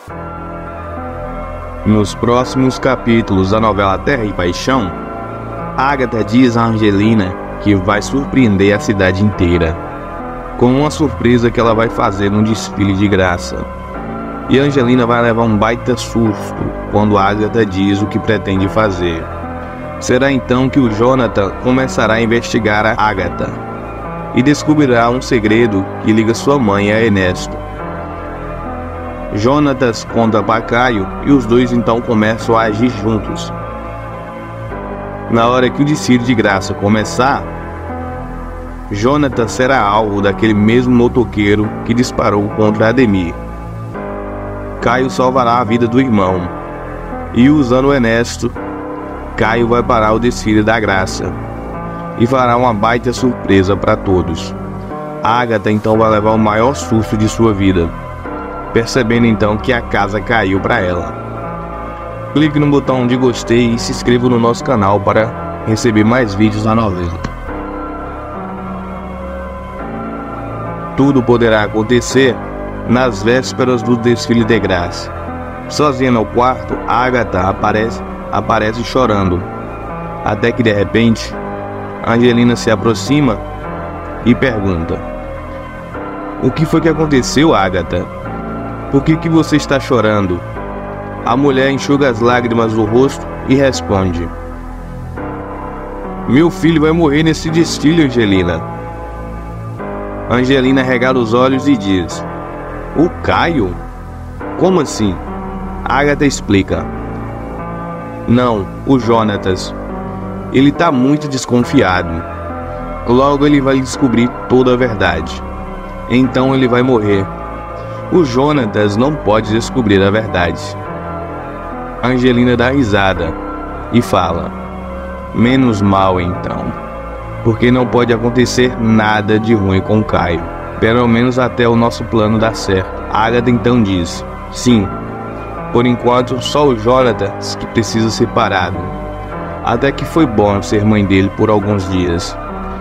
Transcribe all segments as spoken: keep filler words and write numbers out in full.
Nos próximos capítulos da novela Terra e Paixão, Agatha diz a Angelina que vai surpreender a cidade inteira com uma surpresa que ela vai fazer num desfile de graça. E Angelina vai levar um baita susto quando Agatha diz o que pretende fazer. Será então que o Jonathan começará a investigar a Agatha e descobrirá um segredo que liga sua mãe a Ernesto. Jonathan conta para Caio e os dois então começam a agir juntos. Na hora que o desfile de graça começar, Jonathan será alvo daquele mesmo motoqueiro que disparou contra Ademir. Caio salvará a vida do irmão e, usando o Ernesto, Caio vai parar o desfile da graça e fará uma baita surpresa para todos. Agatha então vai levar o maior susto de sua vida, percebendo então que a casa caiu para ela. Clique no botão de gostei e se inscreva no nosso canal para receber mais vídeos da novela. Tudo poderá acontecer nas vésperas do desfile de graça. Sozinha no quarto, Agatha aparece, aparece chorando, até que de repente Angelina se aproxima e pergunta: "O que foi que aconteceu, Agatha? Por que que você está chorando?" A mulher enxuga as lágrimas do rosto e responde: "Meu filho vai morrer nesse desfile, Angelina." Angelina regala os olhos e diz: "O Caio? Como assim?" Agatha explica: "Não, o Jonatas. Ele tá muito desconfiado. Logo ele vai descobrir toda a verdade. Então ele vai morrer. O Jonatas não pode descobrir a verdade." Angelina dá risada e fala: "Menos mal então, porque não pode acontecer nada de ruim com Caio, pelo menos até o nosso plano dar certo." Agatha então diz: "Sim, por enquanto só o Jonatas que precisa ser parado. Até que foi bom ser mãe dele por alguns dias.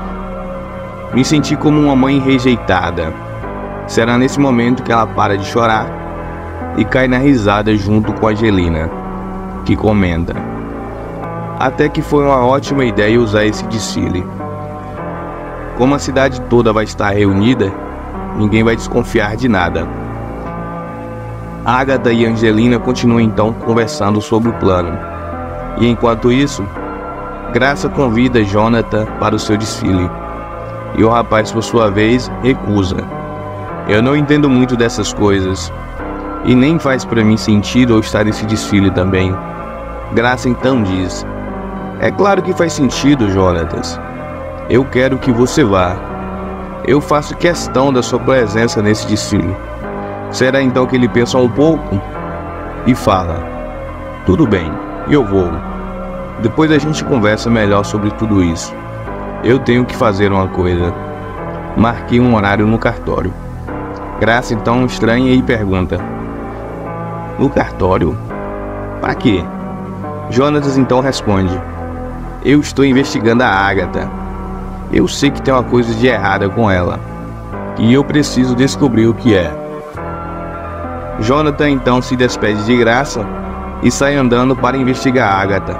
Me senti como uma mãe rejeitada." Será nesse momento que ela para de chorar e cai na risada junto com a Angelina, que comenta: "Até que foi uma ótima ideia usar esse desfile. Como a cidade toda vai estar reunida, ninguém vai desconfiar de nada." Agatha e Angelina continuam então conversando sobre o plano. E enquanto isso, Graça convida Jonathan para o seu desfile. E o rapaz, por sua vez, recusa. "Eu não entendo muito dessas coisas. E nem faz para mim sentido eu estar nesse desfile também." Graça então diz: "É claro que faz sentido, Jonatas. Eu quero que você vá. Eu faço questão da sua presença nesse desfile." Será então que ele pensa um pouco e fala: "Tudo bem, eu vou. Depois a gente conversa melhor sobre tudo isso. Eu tenho que fazer uma coisa." Marquei um horário no cartório. Graça então estranha e pergunta: "No cartório? Para quê?" Jonatas então responde: "Eu estou investigando a Agatha. Eu sei que tem uma coisa de errada com ela, e eu preciso descobrir o que é." Jonathan então se despede de Graça e sai andando para investigar a Agatha.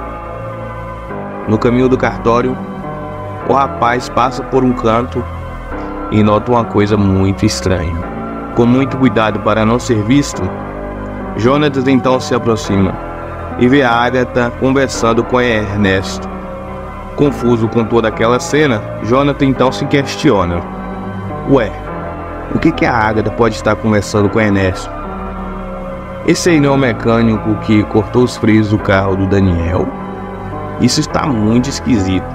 No caminho do cartório, o rapaz passa por um canto e nota uma coisa muito estranha. Com muito cuidado para não ser visto, Jonathan então se aproxima e vê a Agatha conversando com Ernesto. Confuso com toda aquela cena, Jonathan então se questiona: "Ué, o que que a Agatha pode estar conversando com Ernesto? Esse aí não é o mecânico que cortou os freios do carro do Daniel? Isso está muito esquisito."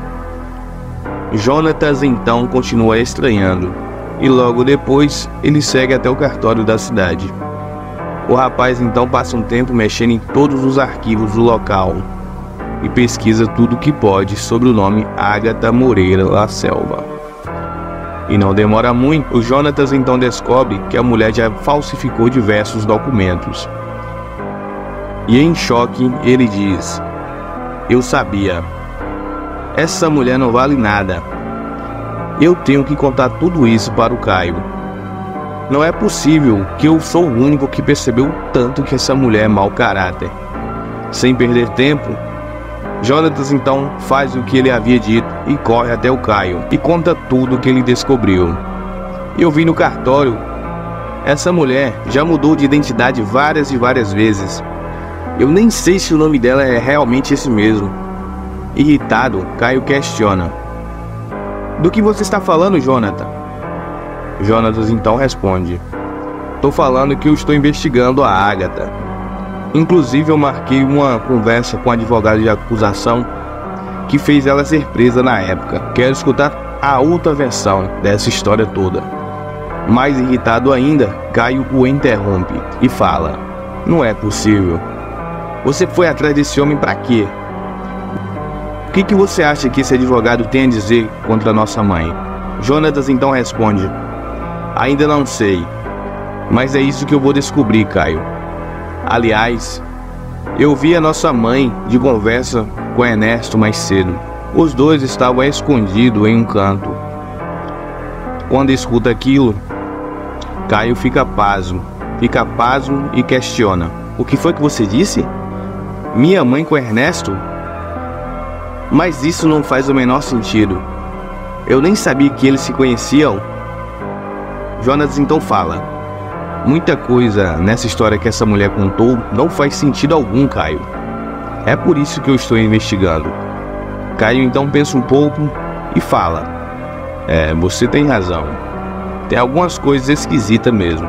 Jonatas então continua estranhando, e logo depois ele segue até o cartório da cidade. O rapaz então passa um tempo mexendo em todos os arquivos do local e pesquisa tudo o que pode sobre o nome Agatha Moreira La Selva. E não demora muito, o Jonatas então descobre que a mulher já falsificou diversos documentos. E em choque ele diz: "Eu sabia. Essa mulher não vale nada. Eu tenho que contar tudo isso para o Caio." Não é possível que eu sou o único que percebeu tanto que essa mulher é mau caráter. Sem perder tempo, Jonatas então faz o que ele havia dito e corre até o Caio e conta tudo o que ele descobriu. Eu vi no cartório, essa mulher já mudou de identidade várias e várias vezes. Eu nem sei se o nome dela é realmente esse mesmo. Irritado, Caio questiona: do que você está falando, Jonathan? Jonatas então responde: tô falando que eu estou investigando a Agatha. Inclusive eu marquei uma conversa com o advogado de acusação que fez ela ser presa na época. Quero escutar a outra versão dessa história toda. Mais irritado ainda, Caio o interrompe e fala: não é possível. Você foi atrás desse homem pra quê? O que, que você acha que esse advogado tem a dizer contra nossa mãe? Jonatas então responde: ainda não sei, mas é isso que eu vou descobrir, Caio. Aliás, eu vi a nossa mãe de conversa com Ernesto mais cedo. Os dois estavam escondidos em um canto. Quando escuta aquilo, Caio fica pasmo, fica pasmo e questiona: o que foi que você disse? Minha mãe com Ernesto? Mas isso não faz o menor sentido. Eu nem sabia que eles se conheciam. Jonatas então fala: muita coisa nessa história que essa mulher contou não faz sentido algum, Caio. É por isso que eu estou investigando. Caio então pensa um pouco e fala: é, você tem razão. Tem algumas coisas esquisitas mesmo.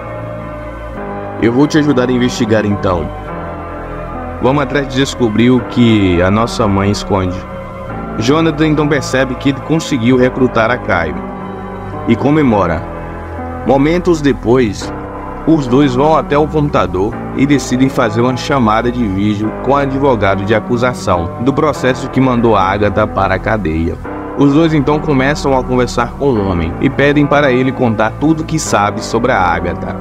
Eu vou te ajudar a investigar então. Vamos atrás de descobrir o que a nossa mãe esconde. Jonathan então percebe que ele conseguiu recrutar a Caio e comemora. Momentos depois, os dois vão até o computador e decidem fazer uma chamada de vídeo com o advogado de acusação do processo que mandou a Agatha para a cadeia. Os dois então começam a conversar com o homem e pedem para ele contar tudo o que sabe sobre a Agatha.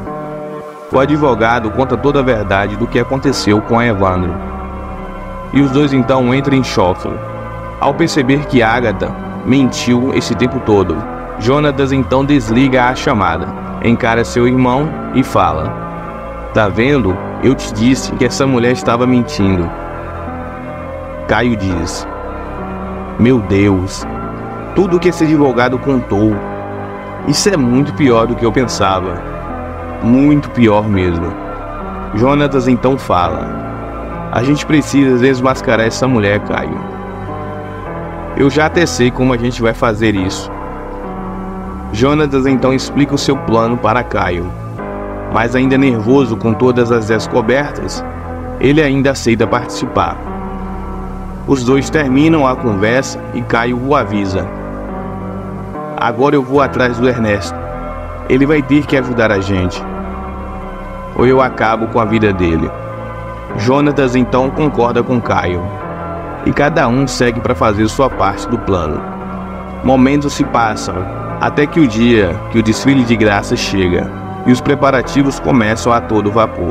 O advogado conta toda a verdade do que aconteceu com a Evandro. E os dois então entram em choque ao perceber que Agatha mentiu esse tempo todo. Jonatas então desliga a chamada, encara seu irmão e fala: tá vendo? Eu te disse que essa mulher estava mentindo. Caio diz: meu Deus, tudo que esse advogado contou, isso é muito pior do que eu pensava. Muito pior mesmo. Jonatas então fala: a gente precisa desmascarar essa mulher, Caio. Eu já até sei como a gente vai fazer isso. Jonatas então explica o seu plano para Caio, mas ainda nervoso com todas as descobertas, ele ainda aceita participar. Os dois terminam a conversa e Caio o avisa: agora eu vou atrás do Ernesto. Ele vai ter que ajudar a gente, ou eu acabo com a vida dele. Jonatas então concorda com Caio e cada um segue para fazer sua parte do plano. Momentos se passam até que o dia que o desfile de graça chega e os preparativos começam a todo vapor.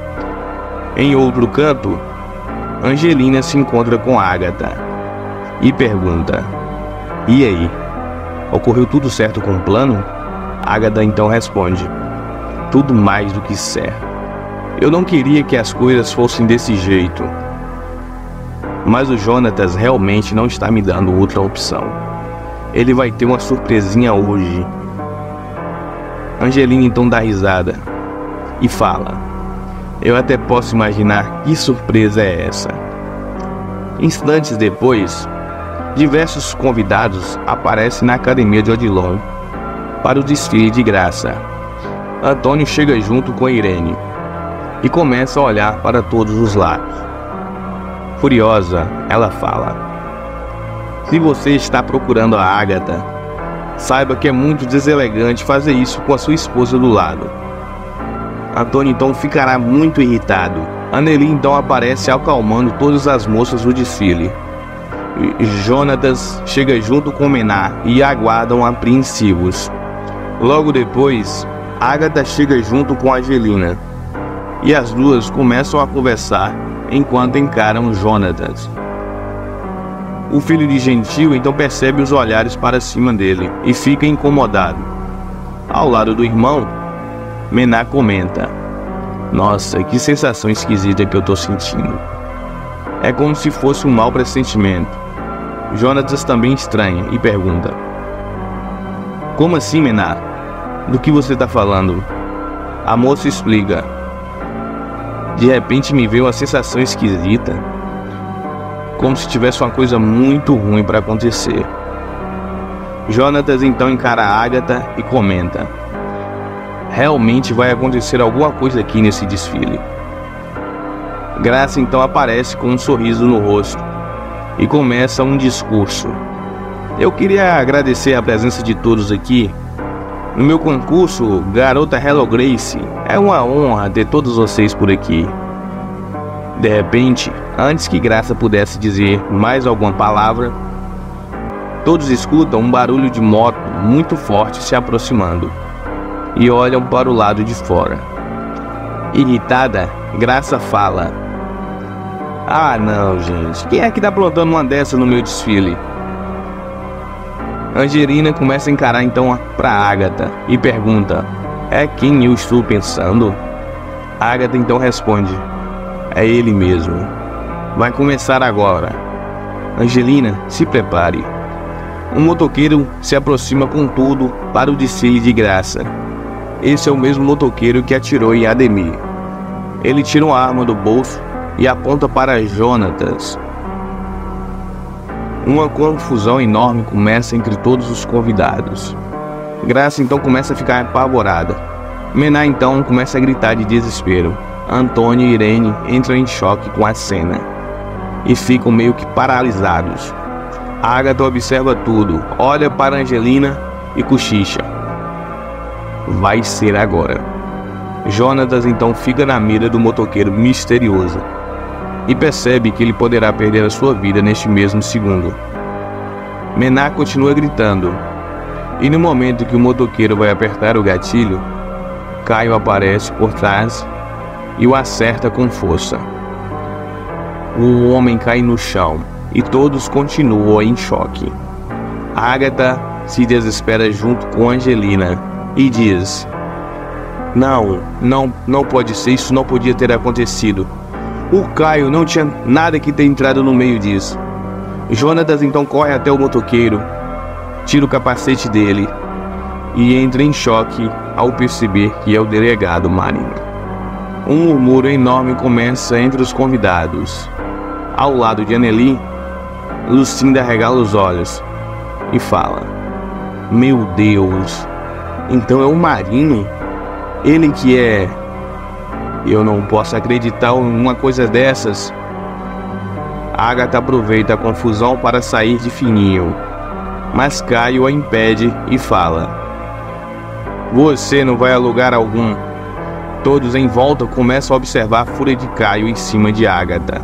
Em outro canto, Angelina se encontra com Agatha e pergunta: e aí, ocorreu tudo certo com o plano? Agatha então responde: tudo mais do que certo. Eu não queria que as coisas fossem desse jeito, mas o Jonatas realmente não está me dando outra opção. Ele vai ter uma surpresinha hoje. Angelina então dá risada e fala: eu até posso imaginar que surpresa é essa. Instantes depois, diversos convidados aparecem na academia de Odilon para o desfile de graça. Antônio chega junto com Irene e começa a olhar para todos os lados. Furiosa, ela fala: se você está procurando a Agatha, saiba que é muito deselegante fazer isso com a sua esposa do lado. Antônio então ficará muito irritado. Anneli então aparece acalmando todas as moças do desfile. E Jonatas chega junto com Mená e aguardam apreensivos. Logo depois, Agatha chega junto com Angelina e as duas começam a conversar enquanto encaram Jonatas. O filho de Gentil então percebe os olhares para cima dele e fica incomodado. Ao lado do irmão, Mená comenta: nossa, que sensação esquisita que eu tô sentindo. É como se fosse um mau pressentimento. Jonatas também estranha e pergunta: como assim, Mená? Do que você tá falando? A moça explica: de repente me veio uma sensação esquisita, como se tivesse uma coisa muito ruim para acontecer. Jonatas então encara a Agatha e comenta: realmente vai acontecer alguma coisa aqui nesse desfile. Graça então aparece com um sorriso no rosto e começa um discurso. Eu queria agradecer a presença de todos aqui no meu concurso Garota Hello Grace. É uma honra ter todos vocês por aqui. De repente, antes que Graça pudesse dizer mais alguma palavra, todos escutam um barulho de moto muito forte se aproximando e olham para o lado de fora. Irritada, Graça fala: ah não, gente, quem é que tá plantando uma dessa no meu desfile? Angelina começa a encarar então para Agatha e pergunta: é quem eu estou pensando? Agatha então responde: é ele mesmo. Vai começar agora. Angelina, se prepare. Um motoqueiro se aproxima com tudo para o desfile de Graça. Esse é o mesmo motoqueiro que atirou em Ademir. Ele tira uma arma do bolso e aponta para Jonatas. Uma confusão enorme começa entre todos os convidados. Graça então começa a ficar apavorada. Mená então começa a gritar de desespero. Antônio e Irene entram em choque com a cena e ficam meio que paralisados. Agatha observa tudo, olha para Angelina e cochicha: vai ser agora. Jonatas então fica na mira do motoqueiro misterioso e percebe que ele poderá perder a sua vida neste mesmo segundo. Mená continua gritando, e no momento que o motoqueiro vai apertar o gatilho, Caio aparece por trás e o acerta com força. O homem cai no chão e todos continuam em choque. Agatha se desespera junto com Angelina e diz: não, não, não pode ser, isso não podia ter acontecido. O Caio não tinha nada que ter entrado no meio disso. Jonatas então corre até o motoqueiro, tira o capacete dele e entra em choque ao perceber que é o delegado Marino. Um murmúrio enorme começa entre os convidados. Ao lado de Anneli, Lucinda regala os olhos e fala: meu Deus, então é o Marino? Ele que é... Eu não posso acreditar em uma coisa dessas. Agatha aproveita a confusão para sair de fininho, mas Caio a impede e fala: você não vai a lugar algum. Todos em volta começam a observar a fúria de Caio em cima de Agatha.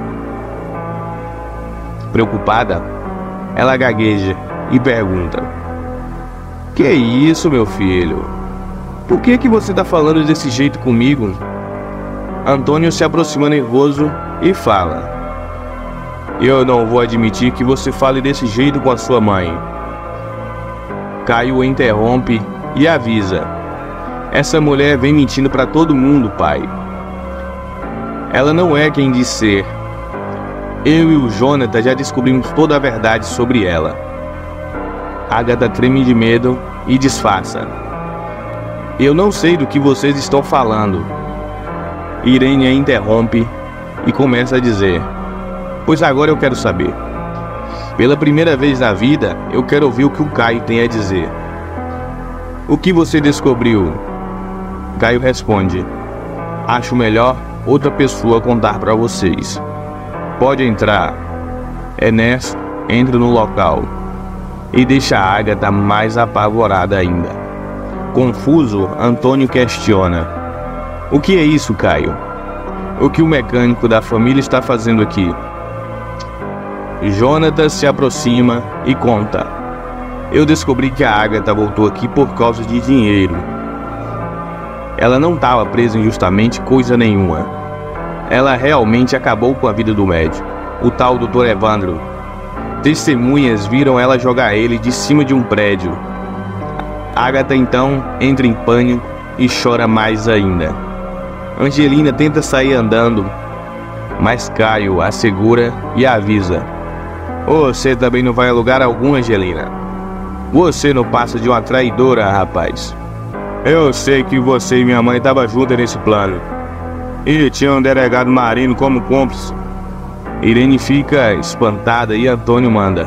Preocupada, ela gagueja e pergunta: que é isso, meu filho? Por que que você tá falando desse jeito comigo? Antônio se aproxima nervoso e fala: eu não vou admitir que você fale desse jeito com a sua mãe. Caio o interrompe e avisa: essa mulher vem mentindo para todo mundo, pai. Ela não é quem diz ser. Eu e o Jonathan já descobrimos toda a verdade sobre ela. Agatha treme de medo e disfarça: eu não sei do que vocês estão falando. Irene a interrompe e começa a dizer: pois agora eu quero saber. Pela primeira vez na vida, eu quero ouvir o que o Caio tem a dizer. O que você descobriu? Caio responde: acho melhor outra pessoa contar para vocês. Pode entrar. Ernesto entra no local e deixa a Agatha mais apavorada ainda. Confuso, Antônio questiona: o que é isso, Caio? O que o mecânico da família está fazendo aqui? Jonatas se aproxima e conta: eu descobri que a Agatha voltou aqui por causa de dinheiro. Ela não estava presa injustamente coisa nenhuma. Ela realmente acabou com a vida do médico, o tal doutor Evandro. Testemunhas viram ela jogar ele de cima de um prédio. Agatha então entra em pânico e chora mais ainda. Angelina tenta sair andando, mas Caio a segura e a avisa: você também não vai a lugar algum, Angelina. Você não passa de uma traidora, rapaz. Eu sei que você e minha mãe estavam juntas nesse plano. E tinha um delegado Marino como cúmplice. Irene fica espantada e Antônio manda: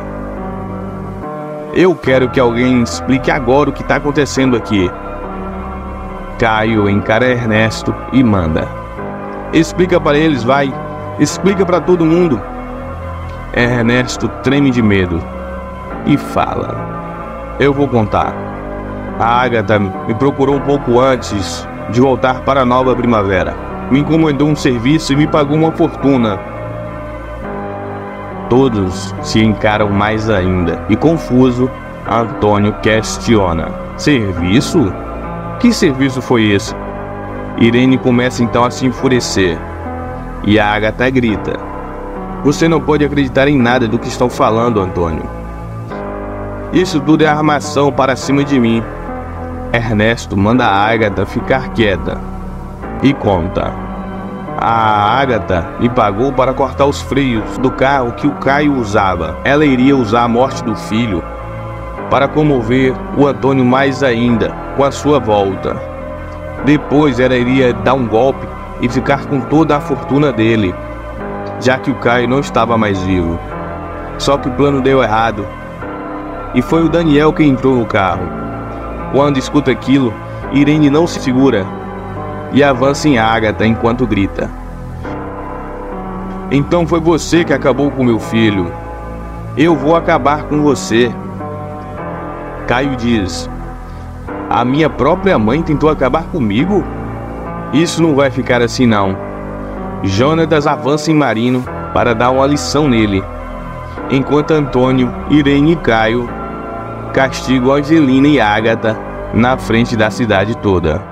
eu quero que alguém explique agora o que está acontecendo aqui. Caio encara Ernesto e manda: explica para eles, vai. Explica para todo mundo. Ernesto treme de medo e fala: eu vou contar. A Agatha me procurou um pouco antes de voltar para a Nova Primavera. Me encomendou um serviço e me pagou uma fortuna. Todos se encaram mais ainda e, confuso, Antônio questiona: serviço? Que serviço foi esse? Irene começa então a se enfurecer e a Agatha grita: você não pode acreditar em nada do que estão falando, Antônio. Isso tudo é armação para cima de mim. Ernesto manda a Agatha ficar quieta e conta: a Agatha me pagou para cortar os freios do carro que o Caio usava. Ela iria usar a morte do filho para comover o Antônio mais ainda com a sua volta. Depois ela iria dar um golpe e ficar com toda a fortuna dele, já que o Caio não estava mais vivo. Só que o plano deu errado e foi o Daniel que entrou no carro. Quando escuta aquilo, Irene não se segura e avança em Agatha enquanto grita: então foi você que acabou com meu filho. Eu vou acabar com você. Caio diz: a minha própria mãe tentou acabar comigo? Isso não vai ficar assim não. Jonatas avança em Marino para dar uma lição nele, enquanto Antônio, Irene e Caio castigam Angelina e Agatha na frente da cidade toda.